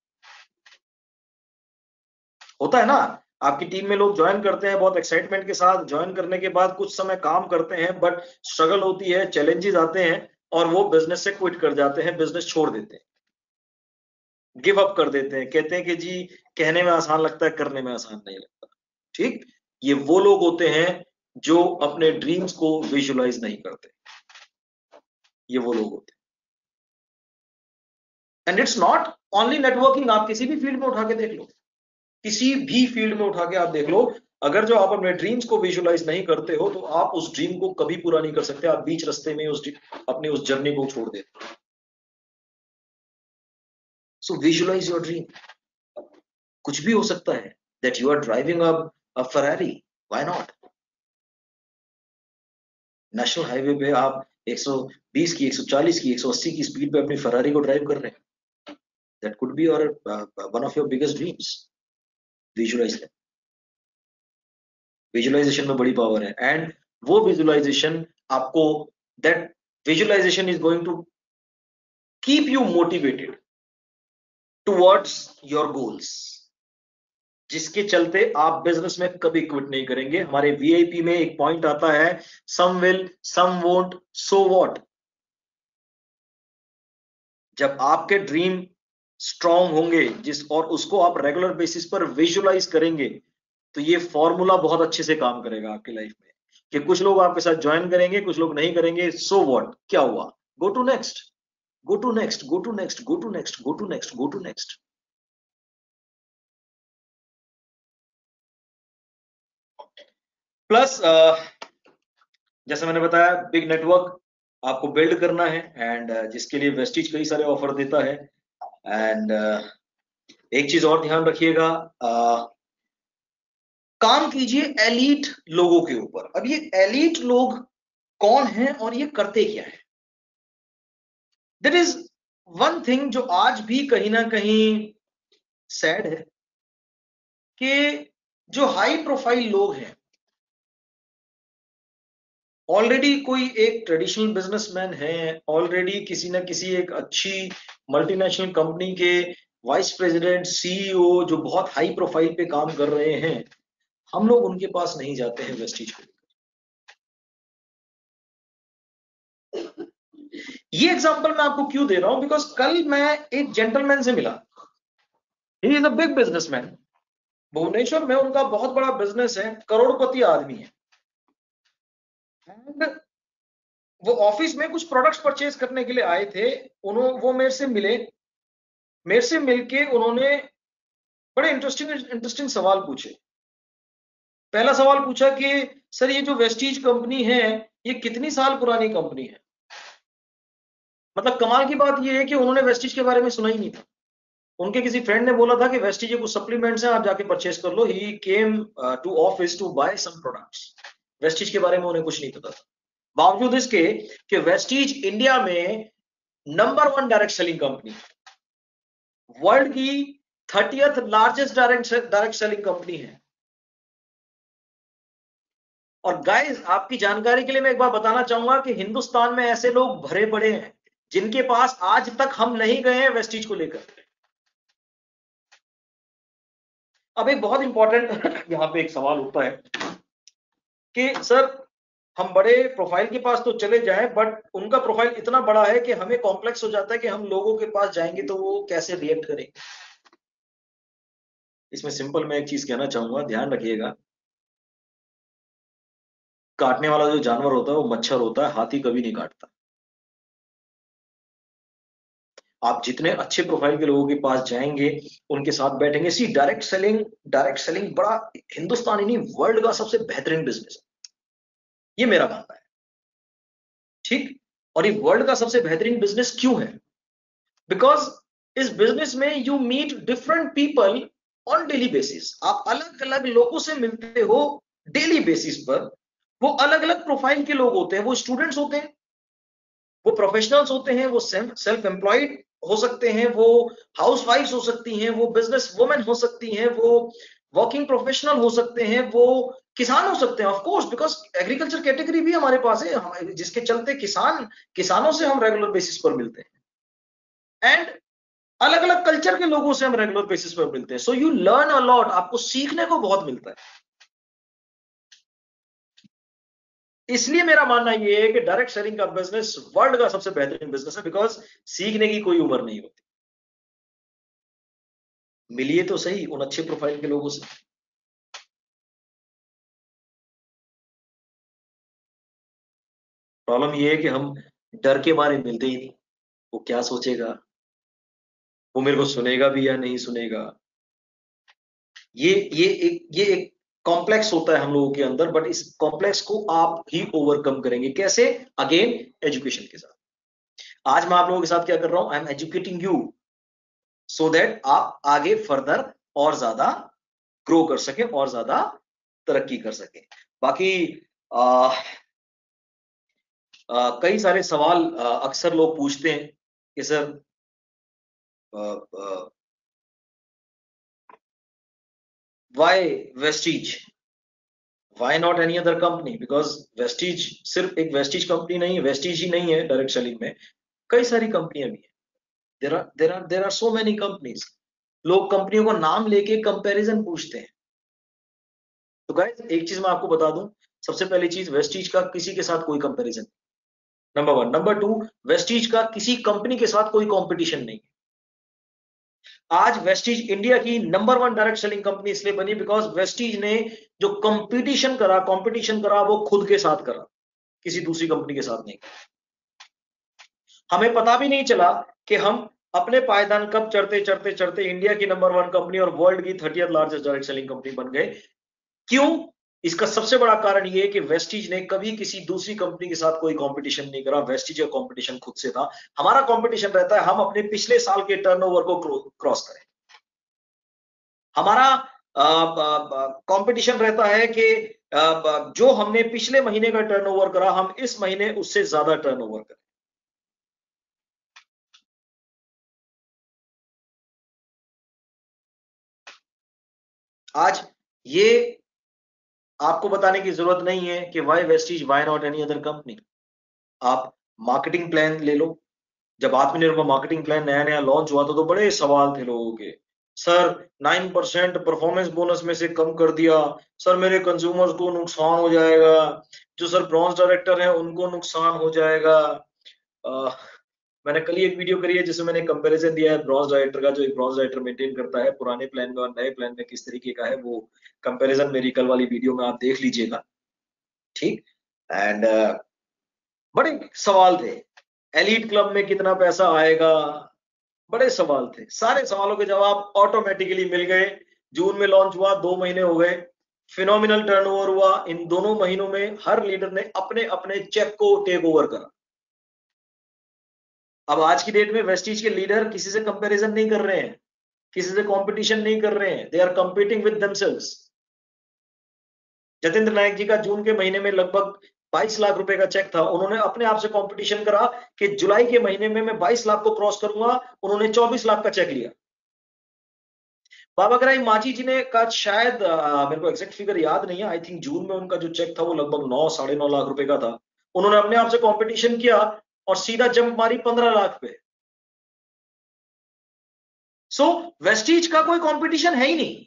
होता है ना, आपकी टीम में लोग ज्वाइन करते हैं बहुत एक्साइटमेंट के साथ, ज्वाइन करने के बाद कुछ समय काम करते हैं, बट स्ट्रगल होती है, चैलेंजेस आते हैं, और वो बिजनेस से क्विट कर जाते हैं, बिजनेस छोड़ देते हैं, गिव अप कर देते हैं, कहते हैं कि जी कहने में आसान लगता है, करने में आसान नहीं लगता। ठीक, ये वो लोग होते हैं जो अपने ड्रीम्स को विजुअलाइज नहीं करते, ये वो लोग होते हैं। And it's not only networking, आप किसी भी फील्ड में उठा के देख लो। किसी भी फील्ड में उठा के आप देख लो, अगर जो आप अपने ड्रीम्स को विजुलाइज नहीं करते हो तो आप उस ड्रीम को कभी पूरा नहीं कर सकते, आप बीच रास्ते में अपनी उस जर्नी को छोड़ देते हो। So visualise your dream. कुछ भी हो सकता है, that you are driving a Ferrari, why not? National highway पे आप 120 की, 140 की, 180 की स्पीड पे अपनी फरारी को ड्राइव कर रहे हैं, that could be your one of your biggest dreams. Visualise that. Visualisation में बड़ी पावर है, एंड वो विजुलाइजेशन आपको, that visualisation is going to keep you motivated towards your goals, जिसके चलते आप बिजनेस में कभी क्विट नहीं करेंगे। हमारे वीआईपी में एक पॉइंट आता है, some will some won't so what. जब आपके ड्रीम स्ट्रांग होंगे और उसको आप रेगुलर बेसिस पर विजुलाइज करेंगे, तो ये फॉर्मूला बहुत अच्छे से काम करेगा आपकी लाइफ में, कि कुछ लोग आपके साथ ज्वाइन करेंगे, कुछ लोग नहीं करेंगे, सो व्हाट, क्या हुआ, go to next, go to next, go to next, go to next, go to next, go to next. Plus जैसे मैंने बताया, बिग नेटवर्क आपको बिल्ड करना है, एंड जिसके लिए वेस्टीज कई सारे ऑफर देता है। एंड एक चीज और ध्यान रखिएगा, काम कीजिए एलीट लोगों के ऊपर। अब ये एलीट लोग कौन हैं और ये करते क्या है? दैट इज वन थिंग जो आज भी कहीं ना कहीं सैड है, कि जो हाई प्रोफाइल लोग हैं, ऑलरेडी कोई एक ट्रेडिशनल बिजनेसमैन है, ऑलरेडी किसी ना किसी एक अच्छी मल्टीनेशनल कंपनी के वाइस प्रेसिडेंट, सीईओ, जो बहुत हाई प्रोफाइल पे काम कर रहे हैं, हम लोग उनके पास नहीं जाते हैं वेस्टीज को। ये एग्जांपल मैं आपको क्यों दे रहा हूं, बिकॉज कल मैं एक जेंटलमैन से मिला, he is a big businessman, Bhubaneswar में उनका बहुत बड़ा बिजनेस है, करोड़पति आदमी है, एंड वो ऑफिस में कुछ प्रोडक्ट्स परचेज करने के लिए आए थे। वो मेरे से मिले, मेरे से मिलके उन्होंने बड़े इंटरेस्टिंग इंटरेस्टिंग सवाल पूछे। पहला सवाल पूछा कि सर, ये जो वेस्टीज कंपनी है, ये कितनी साल पुरानी कंपनी है? मतलब कमाल की बात ये है कि उन्होंने वेस्टीज के बारे में सुना ही नहीं था। उनके किसी फ्रेंड ने बोला था कि वेस्टीज कुछ सप्लीमेंट्स हैं, आप जाके परचेज कर लो। He came to office to buy some products. Vestige के बारे में उन्हें कुछ नहीं पता था, बावजूद इसके कि वेस्टीज इंडिया में number 1 direct selling company, world की 30th largest direct selling company है। और गाइस, आपकी जानकारी के लिए मैं एक बार बताना चाहूंगा कि हिंदुस्तान में ऐसे लोग भरे पड़े हैं जिनके पास आज तक हम नहीं गए हैं वेस्टीज को लेकर। अब एक बहुत इंपॉर्टेंट यहां पे एक सवाल उठता है कि सर, हम बड़े प्रोफाइल के पास तो चले जाएं, बट उनका प्रोफाइल इतना बड़ा है कि हमें कॉम्प्लेक्स हो जाता है कि हम लोगों के पास जाएंगे तो वो कैसे रिएक्ट करेंगे। इसमें सिंपल मैं एक चीज कहना चाहूंगा, ध्यान रखिएगा, काटने वाला जो जानवर होता है वो मच्छर होता है, हाथी कभी नहीं काटता। आप जितने अच्छे प्रोफाइल के लोगों के पास जाएंगे, उनके साथ बैठेंगे, सी डायरेक्ट सेलिंग बड़ा, हिंदुस्तान ही नहीं, वर्ल्ड का सबसे बेहतरीन बिजनेस है, ये मेरा मानना है। ठीक, और ये वर्ल्ड का सबसे बेहतरीन बिजनेस क्यों है? बिकॉज इस बिजनेस में you meet different people on daily basis. आप अलग अलग लोगों से मिलते हो डेली बेसिस पर। वो अलग अलग प्रोफाइल के लोग होते हैं, वो स्टूडेंट्स होते हैं, वो प्रोफेशनल्स होते हैं, वो सेल्फ एम्प्लॉयड हो सकते हैं, वो हाउसवाइफ्स हो सकती हैं, वो बिजनेस वुमेन हो सकती हैं, वो वर्किंग प्रोफेशनल हो सकते हैं, वो किसान हो सकते हैं, of course, because agriculture category भी हमारे पास है, जिसके चलते किसानों से हम रेगुलर बेसिस पर मिलते हैं, एंड अलग अलग कल्चर के लोगों से हम रेगुलर बेसिस पर मिलते हैं। So you learn a lot, आपको सीखने को बहुत मिलता है। इसलिए मेरा मानना यह है कि डायरेक्ट सेलिंग का बिजनेस वर्ल्ड का सबसे बेहतरीन बिजनेस है, बिकॉज सीखने की कोई उम्र नहीं होती। मिलिए तो सही उन अच्छे प्रोफाइल के लोगों से। प्रॉब्लम यह है कि हम डर के मारे मिलते ही नहीं, वो क्या सोचेगा, वो मेरे को सुनेगा भी या नहीं सुनेगा। ये एक कॉम्प्लेक्स होता है हम लोगों के अंदर, बट इस कॉम्प्लेक्स को आप ही ओवरकम करेंगे कैसे? अगेन एजुकेशन के साथ। आज मैं आप लोगों के साथ क्या कर रहा हूं? I am educating you so that आप आगे फर्दर और ज्यादा ग्रो कर सके और ज्यादा तरक्की कर सके। बाकी कई सारे सवाल अक्सर लोग पूछते हैं कि sir why Vestige, why not any other company? Because Vestige सिर्फ एक वेस्टीज कंपनी नहीं है, वेस्टीज ही नहीं है डायरेक्ट सेलिंग में, कई सारी कंपनियां भी हैं। There are so many companies. लोग कंपनियों का नाम लेके कंपैरिजन पूछते हैं। तो गाइस एक चीज मैं आपको बता दूं, सबसे पहली चीज, वेस्टीज का किसी के साथ कोई comparison, number one. Number two, Vestige का किसी कंपनी के साथ कोई कंपटीशन नहीं। आज वेस्टीज इंडिया की number one direct selling company इसलिए बनी बिकॉज वेस्टीज ने जो कंपटीशन करा वो खुद के साथ करा, किसी दूसरी कंपनी के साथ नहीं। हमें पता भी नहीं चला कि हम अपने पायदान कब चढ़ते चढ़ते चढ़ते इंडिया की नंबर वन कंपनी और वर्ल्ड की 30th largest direct selling company बन गए। क्यों? इसका सबसे बड़ा कारण यह है कि वेस्टीज ने कभी किसी दूसरी कंपनी के साथ कोई कंपटीशन नहीं करा। वेस्टीज का कंपटीशन खुद से था। हमारा कंपटीशन रहता है हम अपने पिछले साल के टर्नओवर को क्रॉस करें। हमारा कंपटीशन रहता है कि जो हमने पिछले महीने का टर्नओवर करा हम इस महीने उससे ज्यादा टर्नओवर करें। आज ये आपको बताने की जरूरत नहीं है कि why Vestige, why not any other company. आप मार्केटिंग प्लान ले लो। जब आत्मनिर्भर मार्केटिंग प्लान नया नया लॉन्च हुआ था तो बड़े सवाल थे लोगों के, सर 9% परफॉर्मेंस बोनस में से कम कर दिया, सर मेरे कंज्यूमर्स को नुकसान हो जाएगा, जो सर ब्रॉन्ज डायरेक्टर हैं उनको नुकसान हो जाएगा। मैंने कल ही एक वीडियो करी है जिसमें मैंने कंपैरिजन दिया है ब्रॉन्ज डायरेक्टर का, जो एक ब्रॉन्ज डायरेक्टर मेंटेन करता है, पुराने प्लान में और नए प्लान में किस तरीके का है। वो कंपैरिजन मेरी कल वाली वीडियो में आप देख लीजिएगा, ठीक। एंड बड़े सवाल थे, एलीट क्लब में कितना पैसा आएगा, बड़े सवाल थे। सारे सवालों के जवाब ऑटोमेटिकली मिल गए। जून में लॉन्च हुआ, 2 महीने हो गए, फिनोमिनल टर्नओवर हुआ। इन दोनों महीनों में हर लीडर ने अपने अपने चेक को टेक ओवर करा। अब आज की डेट में वेस्टीज के लीडर किसी से कंपैरिजन नहीं कर रहे हैं, किसी से कंपटीशन नहीं कर रहे हैं, they are competing with themselves. Jatendra Nayak ji का जून के महीने में लगभग 22 लाख रुपए का चेक था। उन्होंने अपने आप से कंपटीशन करा कि जुलाई के महीने में मैं 22 लाख को क्रॉस करूंगा। उन्होंने 24 लाख का चेक लिया। बाबा गराई माची जी ने का शायद मेरे को एग्जैक्ट फिगर याद नहीं है, आई थिंक जून में उनका जो चेक था वो लगभग 9-9.5 लाख रुपए का था। उन्होंने अपने आप से कंपटीशन किया और सीधा जंप मारी 15 लाख पे। सो वेस्टीज का कोई कंपटीशन है ही नहीं।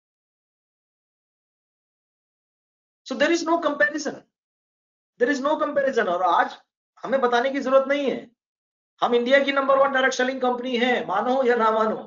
So there is no comparison, there is no comparison. और आज हमें बताने की जरूरत नहीं है, हम इंडिया की number one direct selling company है, मानो या ना मानो।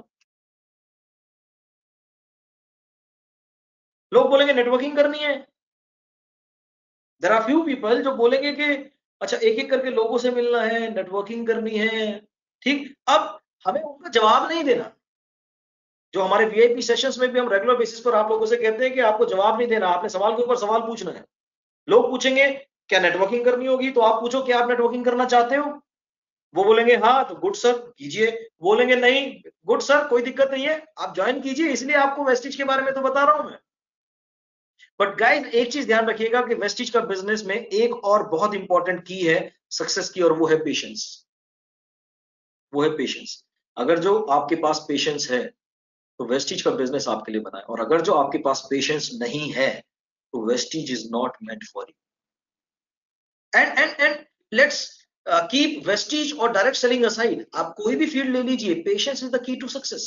लोग बोलेंगे नेटवर्किंग करनी है। देयर आर फ्यू पीपल जो बोलेंगे कि अच्छा एक एक करके लोगों से मिलना है, नेटवर्किंग करनी है, ठीक। अब हमें उनका जवाब नहीं देना। जो हमारे वीआईपी सेशंस में भी हम रेगुलर बेसिस पर आप लोगों से कहते हैं कि आपको जवाब नहीं देना, आपने सवाल के ऊपर सवाल पूछना है। लोग पूछेंगे क्या नेटवर्किंग करनी होगी, तो आप पूछो क्या आप नेटवर्किंग करना चाहते हो। वो बोलेंगे हाँ, तो गुड सर कीजिए। बोलेंगे नहीं, गुड सर कोई दिक्कत नहीं है, आप ज्वाइन कीजिए, इसलिए आपको वेस्टिज के बारे में तो बता रहा हूं मैं। बट गाइस एक चीज ध्यान रखिएगा कि वेस्टिज का बिजनेस में एक और बहुत इंपॉर्टेंट की है सक्सेस की, और वो है पेशेंस। वो है पेशेंस। अगर जो आपके पास पेशेंस है तो वेस्टिज का बिजनेस आपके लिए बना है, और अगर जो आपके पास पेशेंस नहीं है तो Vestige is not meant for you. And let's keep Vestige और डायरेक्ट सेलिंग असाइड, आप कोई भी फील्ड ले लीजिए, patience is the key to success.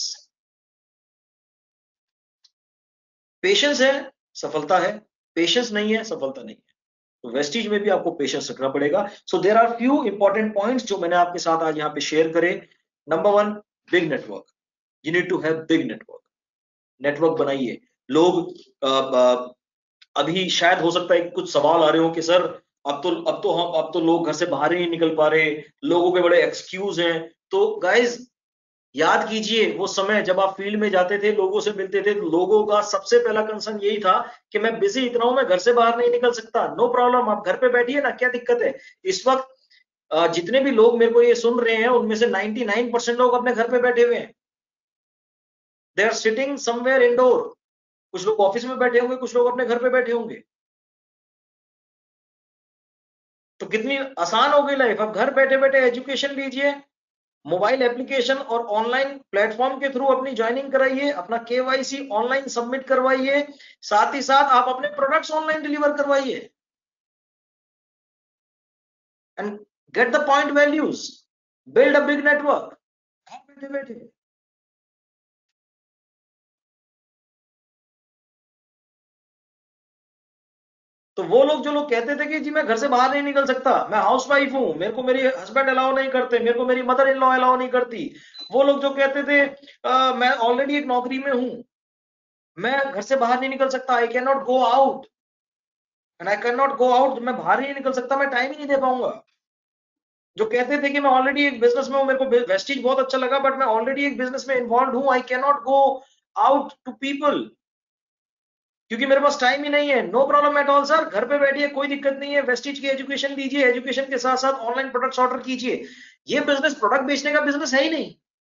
Patience है सफलता है, पेशेंस नहीं है सफलता नहीं है। तो वेस्टिज में भी आपको पेशेंस रखना पड़ेगा। So there are few important points जो मैंने आपके साथ आज यहाँ पे शेयर करे। Number one, big network. You need to have big network. Network बनाइए। लोग अभी शायद हो सकता है कुछ सवाल आ रहे हो कि सर अब तो लोग घर से बाहर ही नहीं निकल पा रहे, लोगों के बड़े एक्सक्यूज हैं। तो गाइज याद कीजिए वो समय जब आप फील्ड में जाते थे, लोगों से मिलते थे, तो लोगों का सबसे पहला कंसर्न यही था कि मैं बिजी इतना हूं, मैं घर से बाहर नहीं निकल सकता। नो प्रॉब्लम, आप घर पे बैठिए ना, क्या दिक्कत है। इस वक्त जितने भी लोग मेरे को ये सुन रहे हैं, उनमें से 99% लोग अपने घर पे बैठे हुए हैं। They are sitting somewhere indoor. कुछ लोग ऑफिस में बैठे होंगे, कुछ लोग अपने घर पे बैठे होंगे। तो कितनी आसान हो गई लाइफ। अब घर बैठे बैठे एजुकेशन लीजिए, मोबाइल एप्लीकेशन और ऑनलाइन प्लेटफॉर्म के थ्रू अपनी ज्वाइनिंग कराइए, अपना केवाईसी ऑनलाइन सबमिट करवाइए, साथ ही साथ आप अपने प्रोडक्ट्स ऑनलाइन डिलीवर करवाइए and get the point values, build a big network घर बैठे बैठे। तो वो लोग जो लोग कहते थे कि जी मैं घर से बाहर नहीं निकल सकता, मैं हाउस वाइफ हूं, मेरे को मेरी हस्बैंड अलाउ नहीं करते, मेरे को मेरी मदर इन लॉ अलाउ नहीं करती, वो लोग जो कहते थे मैं ऑलरेडी एक नौकरी में हूं, मैं घर से बाहर नहीं निकल सकता, I can not go out and I can not go out, मैं बाहर ही नहीं निकल सकता, मैं टाइम ही नहीं दे पाऊंगा। जो कहते थे कि मैं ऑलरेडी एक बिजनेस में हूं, मेरे को वेस्टिज बहुत अच्छा लगा, बट मैं ऑलरेडी एक बिजनेस में इन्वॉल्व हूं, I can not go out to people क्योंकि मेरे पास टाइम ही नहीं है। No problem at all sir, घर पे बैठिए, कोई दिक्कत नहीं है, वेस्टिज की एजुकेशन लीजिए, एजुकेशन के साथ साथ ऑनलाइन प्रोडक्ट्स ऑर्डर कीजिए। ये बिजनेस प्रोडक्ट बेचने का बिजनेस है ही नहीं,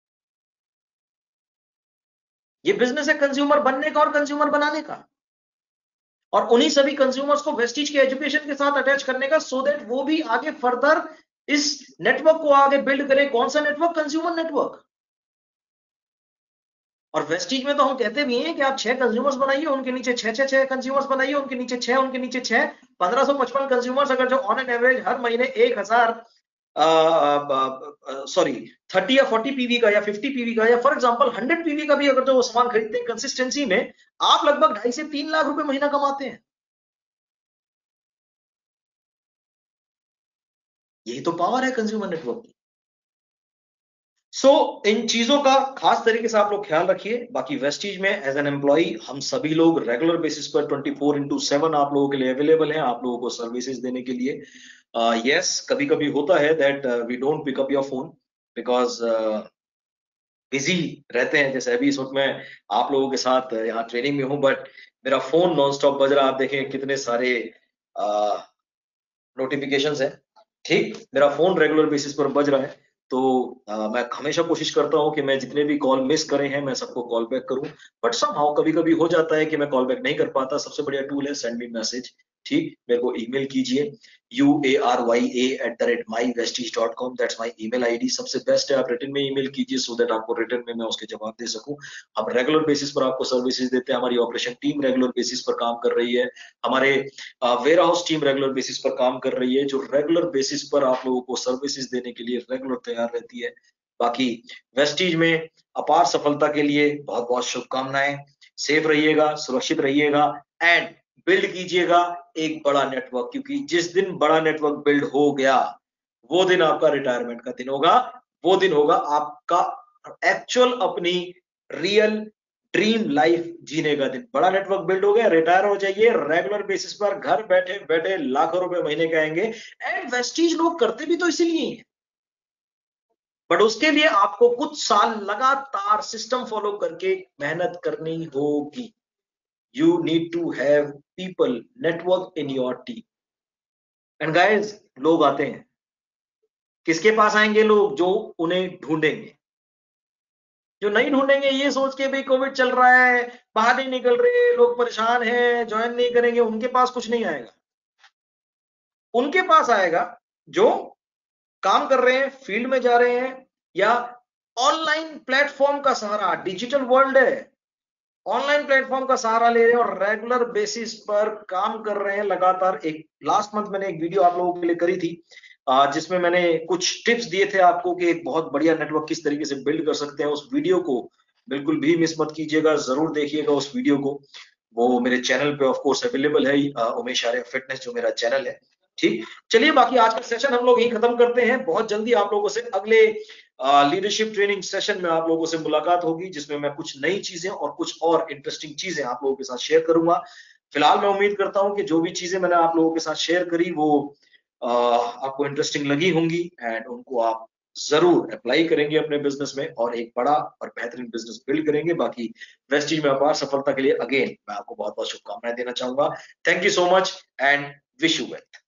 ये बिजनेस है कंज्यूमर बनने का और कंज्यूमर बनाने का, और उन्हीं सभी कंज्यूमर्स को वेस्टिज के एजुकेशन के साथ अटैच करने का, सो दैट वो भी आगे फर्दर इस नेटवर्क को आगे बिल्ड करें। कौन सा नेटवर्क? Consumer network. और वेस्टीज में तो हम कहते भी हैं कि आप 6 कंज्यूमर्स बनाइए, उनके नीचे 6 कंज्यूमर्स बनाइए, उनके नीचे 6, उनके नीचे 6, 1555 कंज्यूमर्स, अगर जो ऑन एन एवरेज हर महीने 1000 सॉरी 30 या 40 पीवी का या 50 पीवी का या फॉर एग्जांपल 100 पीवी का भी अगर जो वो सामान खरीदते हैं कंसिस्टेंसी में, आप लगभग 2.5 से 3 लाख रुपए महीना कमाते हैं। यही तो पावर है कंज्यूमर नेटवर्क की। सो इन चीजों का खास तरीके से आप लोग ख्याल रखिए। बाकी वेस्टीज में एज एन एम्प्लॉय हम सभी लोग रेगुलर बेसिस पर 24/7 आप लोगों के लिए अवेलेबल हैं, आप लोगों को सर्विसेज देने के लिए। यस, कभी कभी होता है that we don't pick up your phone because busy रहते हैं। जैसे अभी इस वक्त मैं आप लोगों के साथ यहाँ ट्रेनिंग में हूँ, बट मेरा फोन नॉन स्टॉप बज रहा है। आप देखें कितने सारे नोटिफिकेशंस है। ठीक, मेरा फोन रेगुलर बेसिस पर बज रहा है, तो मैं हमेशा कोशिश करता हूं कि मैं जितने भी कॉल मिस करे हैं मैं सबको कॉल बैक करूं। बट समहाउ कभी कभी हो जाता है कि मैं कॉल बैक नहीं कर पाता। सबसे बढ़िया टूल है सेंड मी मैसेज। ठीक, मेरे को ईमेल कीजिए uarya@mywestige.com, that's my email ID. सबसे बेस्ट है आप रिटन में ईमेल कीजिए, सो दैट आपको रिटन में मैं उसके जवाब दे सकूं। हम रेगुलर बेसिस पर आपको सर्विसेज देते हैं, हमारी ऑपरेशन टीम रेगुलर बेसिस पर काम कर रही है, हमारे warehouse team regular basis पर काम कर रही है, जो रेगुलर बेसिस पर आप लोगों को सर्विसेज देने के लिए रेगुलर तैयार रहती है। बाकी वेस्टीज में अपार सफलता के लिए बहुत बहुत शुभकामनाएं। सेफ रहिएगा, सुरक्षित रहिएगा एंड बिल्ड कीजिएगा एक बड़ा नेटवर्क, क्योंकि जिस दिन बड़ा नेटवर्क बिल्ड हो गया, वो दिन आपका रिटायरमेंट का दिन होगा। वो दिन होगा आपका एक्चुअल अपनी रियल ड्रीम लाइफ जीने का दिन। बड़ा नेटवर्क बिल्ड हो गया, रिटायर हो जाइए, रेगुलर बेसिस पर घर बैठे बैठे लाखों रुपए महीने के आएंगे। एंड वेस्टीज लोग करते भी तो इसीलिए हैं, बट उसके लिए आपको कुछ साल लगातार सिस्टम फॉलो करके मेहनत करनी होगी। You need to have people network in your team. And guys, लोग आते हैं, किसके पास आएंगे? लोग जो उन्हें ढूंढेंगे। जो नहीं ढूंढेंगे ये सोच के भाई कोविड चल रहा है, बाहर नहीं निकल रहे, लोग परेशान हैं, ज्वाइन नहीं करेंगे, उनके पास कुछ नहीं आएगा। उनके पास आएगा जो काम कर रहे हैं, फील्ड में जा रहे हैं, या ऑनलाइन प्लेटफॉर्म का सहारा, डिजिटल वर्ल्ड है, ऑनलाइन प्लेटफॉर्म का सहारा ले रहे हैं और रेगुलर बेसिस पर काम कर रहे हैं लगातार। एक लास्ट मंथ मैंने एक वीडियो आप लोगों के लिए करी थी, जिसमें मैंने कुछ टिप्स दिए थे आपको कि एक बहुत बढ़िया नेटवर्क किस तरीके से बिल्ड कर सकते हैं। उस वीडियो को बिल्कुल भी मिस मत कीजिएगा, जरूर देखिएगा उस वीडियो को। वो मेरे चैनल पे ऑफ कोर्स अवेलेबल है, उमेश आर्य फिटनेस जो मेरा चैनल है। ठीक, चलिए बाकी आज का सेशन हम लोग यही खत्म करते हैं। बहुत जल्दी आप लोगों से अगले लीडरशिप ट्रेनिंग सेशन में आप लोगों से मुलाकात होगी, जिसमें मैं कुछ नई चीजें और कुछ और इंटरेस्टिंग चीजें आप लोगों के साथ शेयर करूंगा। फिलहाल मैं उम्मीद करता हूं कि जो भी चीजें मैंने आप लोगों के साथ शेयर करी वो आपको इंटरेस्टिंग लगी होंगी एंड उनको आप जरूर अप्लाई करेंगे अपने बिजनेस में और एक बड़ा और बेहतरीन बिजनेस बिल्ड करेंगे। बाकी वेस्टीज में अपार सफलता के लिए अगेन मैं आपको बहुत बहुत शुभकामनाएं देना चाहूंगा। Thank you so much and wish you well.